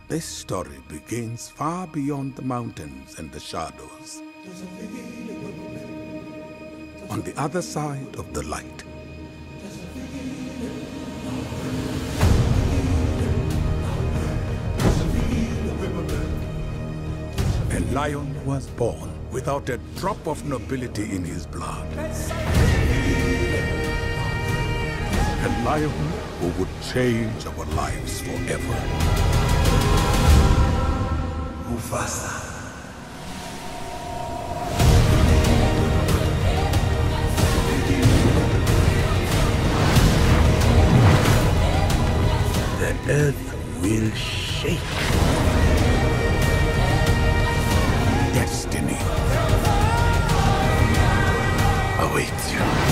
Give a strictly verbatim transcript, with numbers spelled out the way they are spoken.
This story begins far beyond the mountains and the shadows. On the other side of the light. A lion was born without a drop of nobility in his blood. A lion who would change our lives forever. Mufasa. The earth will shake. Destiny awaits you.